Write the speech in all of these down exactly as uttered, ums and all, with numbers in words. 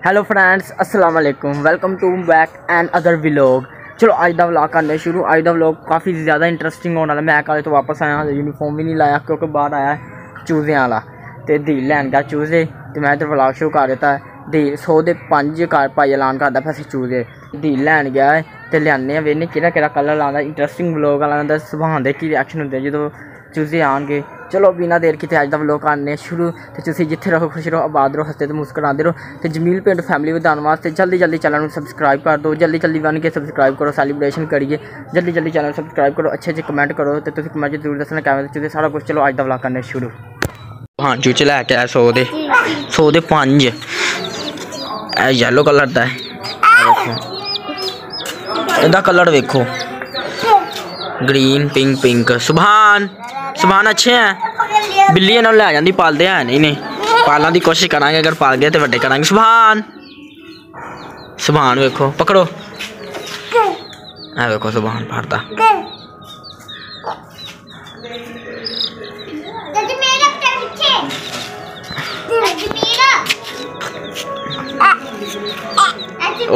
Hello friends, अस्सलाम वालेकुम, welcome to back and other vlog. चलो अज का व्लॉग करने शुरू। अज का व्लॉग काफ़ी ज़्यादा इंटरेस्टिंग होने वाला। मैं कल तो वापस आया, यूनीफॉर्म भी नहीं लाया क्योंकि बाहर आया चूज़े वाला तो दी लैन गया चूज़े। तो मैं इधर व्लॉग शुरू कर दिता दी सौ के पाँच घर भाई ऐलान करता पैसे चूज़े दी लैन गया है तो लियाने वेने कि कलर लाना। इंटरेस्टिंग व्लॉग आना सुभान दे की रिएक्शन होंगे जो चूज़े आएंगे। चलो बिना देर किते अज का व्लॉग करने शुरू। तो तुम जिथे रहो खुश रहो, आबाद रहो, हंसते तो मुस्कुराते रहो। तो जमील पिंड फैमिली बढ़ाने वास्ते जल्दी जल्दी चैनल सबसक्राइब कर दो। जल्दी जल्दी बन के सबसक्राइब करो, सैलीब्रेशन करिए। जल्दी जल्दी चैनल सबसक्राइब करो, अच्छे अच्छे कमेंट करो। तो तुम कमेंट जरूर दसना कैमरे चूज़े सारा कुछ। चलो अज का व्लॉग करने शुरू। हाँ चूचे लैके आया सौ दे सौ दे पाँच येलो कलर का है। इहदा कलर वेखो, ग्रीन पिंक पिंक। सुभान सुभान अच्छे हैं। बिल्ली इन्होंने लै जाती, पालते हैं नहीं नहीं पालने की कोशिश करांगे, अगर पाल गए तो वड्डे करांगे। सुभान सुभान वेखो, पकड़ो ऐ वेखो सुभान फड़ता। ओ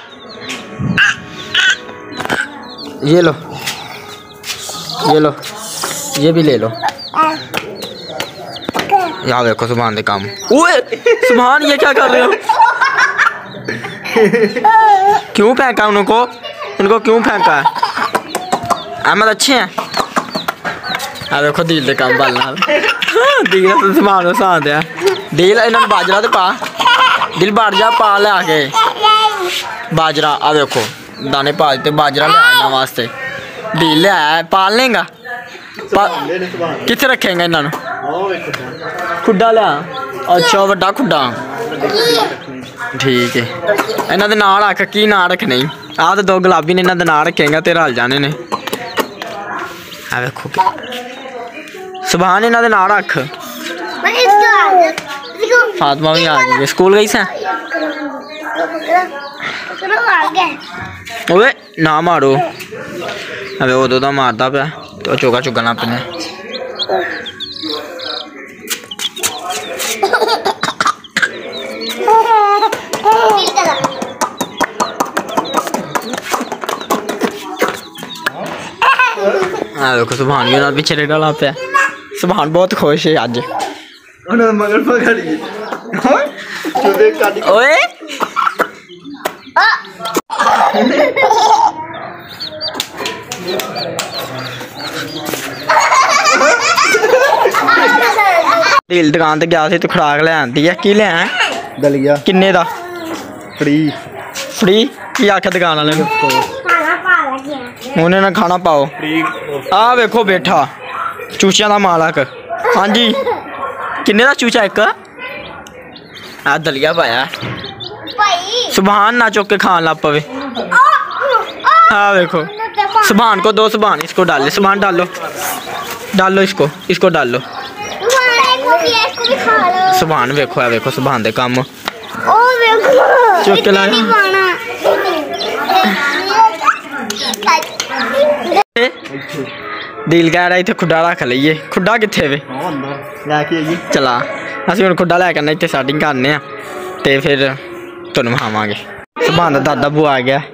ये लो ये लो ये भी ले लो। यार देखो सुभान दे काम। ओए सुभान ये क्या कर रहे हो? क्यों फेंका उनको उनको क्यों फेंका है? अहमद अच्छे हैं। आ देखो दिल दे काम बाल दिल तो सुभान साथ है। दिल इन्होंने बाजरा तो पा दिल बाजरा पा ले आके बाजरा। आ देखो दाने पा देते बाजरा ले आने वास्ते। दिल ले आया पाल लेगा। कितने रखेंगे इन्होंने? खुड्डा लिया। अच्छा वड्डा खुड्डा ठीक है। इन्होंने नाम रख की ना रखने। आ तो दो गुलाबी ने इन्होंने नाम रखेगा तो रल जाने ने। देखो सुभान इन्होंने नाम रख। फातिमा भी आ गई, स्कूल गई से। ओए ना मारो। अबे उदो तो मारता पाया तो चौका चुगना अपने। देखो सुभान भी पीछे डाला पे। सुभान बहुत खुश है अज। मगर पकड़ी ओए दिल दुकान ते गया तो खुराक ले आंदी है। की ले दलिया किन्ने दा? फ्री फ्री की आख्या दुकान वाले उन्हें ना खाना पाओ। आ वेखो बैठा चूचिया का मालक। हाँ जी किन्ने दा चूचा? एक आ दलिया पाया। सुभान ना चुक के खान लग पवे। हाँ देखो सुभान को दो। सुभान इसको डाले। सुभान डालो डालो इसको इसको डालो। सुभान वेखो है वेखो सुभान दे काम चुक के लाया। दिल कह रहा इतने खुड्डा रख लीए। खुड्डा कितने वे चला असं हम खुड्डा लैके आने इतने सैटिंग करने तो फिर तुम विखावे। सुभान का दादा बू आ गया।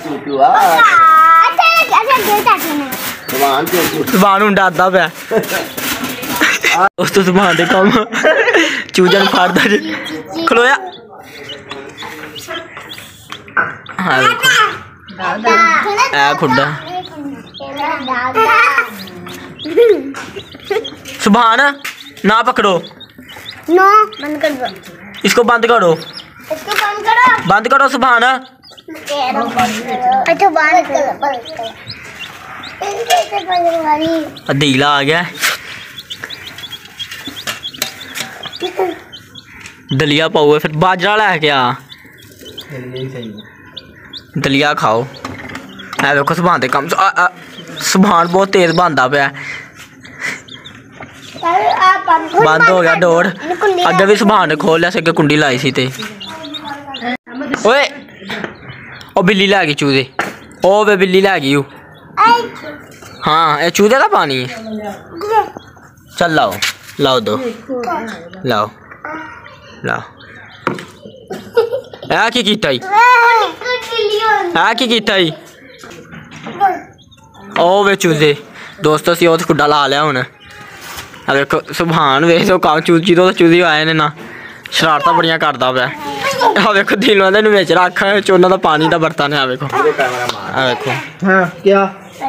सुभान हूँ डरदा पाया उस तो सुभान दे काम चूजा फाड़ता जी खलोया। हाँ ए खुड्डा सुभान ना पकड़ो। नो बंद कर दो इसको। बंद करो इसको बंद करो बंद करो सुभान। अच्छा बंद करो। दीला आ गया। दलिया पाओ फिर बाजरा लैके आ। दलिया खाओ। है देखो सुभान दे काम। सुभान बहुत तेज बनता पाया। बंद हो गया डोर। अगे भी सुभान ने खोल लिया से कुंडी लाई सी ते। ओए ओ बिल्ली लै गई चूजे। ओ वे बिल्ली लै गई। हाँ ये चूजे का पानी है। चल लाओ लाओ दो लाओ लाओ है की कीता ही है की कीता ही ओ वे चूजे दोस्तों असीं ओह खुड्डा ला लिया हुण देखो सुभान वे तो काम चूजी तो चूजी आए ने ना शरारतां बड़ियां करदा पिया आ देखो दिलों दे विच रख चोना दा पानी दा बर्तन है देखो आ देखो हां क्या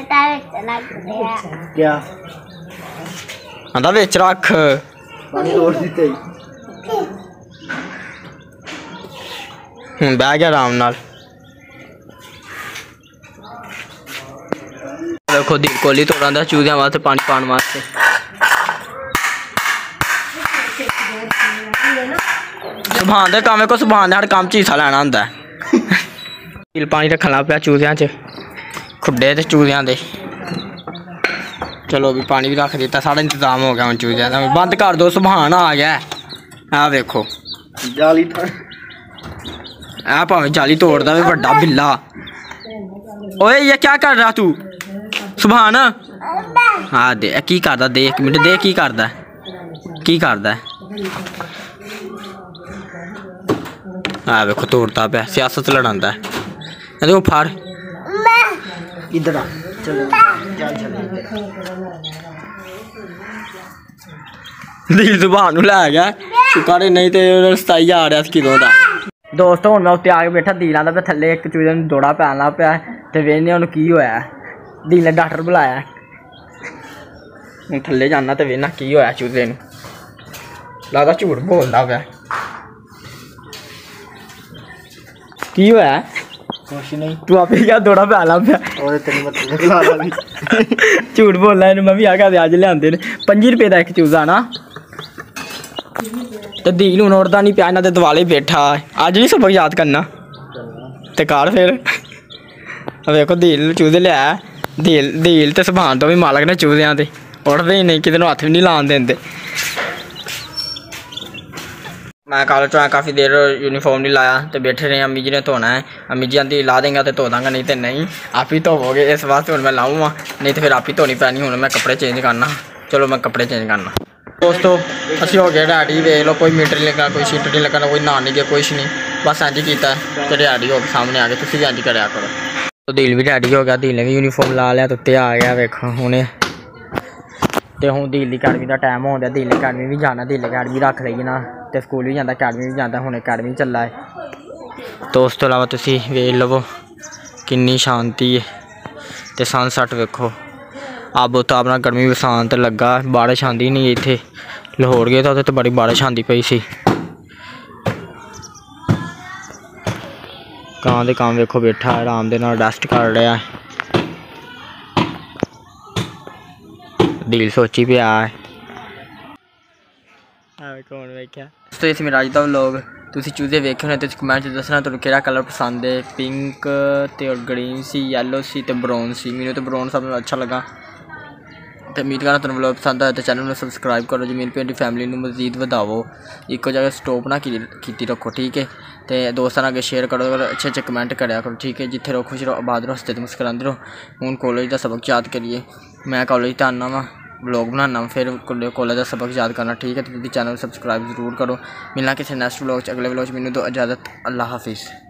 क्या आंदा विच रख पानी और दिते हुण बह गया आराम नाल देखो दी कोली तोड़ा दा चूजियां वास्ते पानी पाने वास्ते सुभान दे काम को सुभान दे हर काम च हिस्सा लैना होंदा है पानी रखना पिया चूजियां च खुड्डे ते चूजियां दे चलो भी पानी भी रख दिता सारा इंतजाम हो गया हूँ चूजियां दा बंद कर दो सुभान आ गया आ देखो जाली आ भावें जाली तोड़दा वे बड़ा बिल्ला ओए ये क्या कर रहा तू सुभान हाँ दे की करदा दे एक मिनट दे की करदा की करदा आ देखो तोड़ता पे सियासत लड़ांदा है देखो फाड़ इधर आ चल चल दिल सुभान लै गया शुक्र नहीं तो सताई आ रहा किलों का दोस्तों हुण मैं उत्ते आके बैठा दिल आंदा पे थल्ले एक चूजे नूं दौड़ा पैन लग पिया ते वेखने हुण की होया दिल ने डॉक्टर बुलाया हूँ थल्ले जाना तो वेखना की होया चूजे नूं लगदा झूठ बोलदा पिया की होया कुछ नहीं तू आपे क्या दौड़ा पैन लग पिया और तेरी मतलब झूठ बोलना इन्हूं मैं भी आ गया अज लिआंदे ने पंजी रुपए दा एक चूजा ना तो दिल हूँ उड़ता नहीं पिया इन्हां दे दुआले बैठा अज नहीं सबक याद करना तो कर फिर देखो दिल चूजे लिया दिल दिल तो सुभान तो भी मालक ने चूजियां ते उड़ते ही नहीं किसी हथ भी नहीं लान देंगे मैं कॉलेज तो आया काफ़ी देर यूनीफॉर्म नहीं लाया तो बैठे रहे अम्मी जी ने धोना है अम्मी जी आंदी ला देंगे तो धो दांगा नहीं तो नहीं आप ही धोवोगे इस वास्ते हूँ मैं लाऊँगा नहीं तो फिर आप ही धोनी पैनी हूँ मैं कपड़े चेंज करना चलो मैं कपड़े चेंज करना दोस्तों असी हो गए डैडी वेख लो कोई मीटर नहीं लगना कोई शीटर नहीं लगना कोई ना नहीं गया कुछ नहीं बस इंज किया तो डैडी हो सामने आ गए तुम भी इंज कराया करो तो दिल भी डैडी हो गया दिल ने भी यूनीफॉर्म ला लिया तो उत्ते आ गया वेखो हूँ तो हूँ दिल अकैडमी का टाइम हो गया दिल अकैडमी भी जाना दिल अकैडमी रख ली ना तो स्कूल भी जाता अकैडमी भी जाता हूँ अकैडमी चला है तो उस तो अलावा तुम वेख लवो किन्नी शांति है तो सनसैट वेखो अब तो अपना गर्मी बरसात लगा बारिश आती नहीं इतने लाहौर गए तो बड़ी बारिश आती पई सी कां दे कां वेखो बैठा आराम दे नाल रेस्ट कर रहा है दिल सोची पिया है कौन वेख्या तो इस मेरा अज का व्लॉग तुसीं चूजे वेखे होने तो कमेंट च दसना तुहानूं किहड़ा कलर पसंद है पिंक ते ग्रीन सी येलो सी ते ब्राउन सी मैनूं तो ब्राउन सब नालों अच्छा लगा तो उम्मीद करना तुहानूं व्लॉग पसंद आया तो चैनल में सबसक्राइब करो जमीन पिंड फैमिली में मजीद वधावो इको जगह स्टॉप ना की रखो ठीक है तो दोस्तों अगे शेयर करो अच्छे अच्छे कमेंट कराया करो ठीक है जिथे रहो खुश रहो आबाद रहो हस्ते तो मुस्कुरांदे रहो हूँ कॉलेज का सबक याद करिए मैं कॉलेज तो आना वा व्लॉग बनाना फिर कॉलेज का सबक याद करना ठीक है तो चैनल सबसक्राइब जरूर करो मिलना किसी नैक्सट व्लॉग अगले व्लॉग मैनूं दो इजाज़त अल्लाह हाफिज़।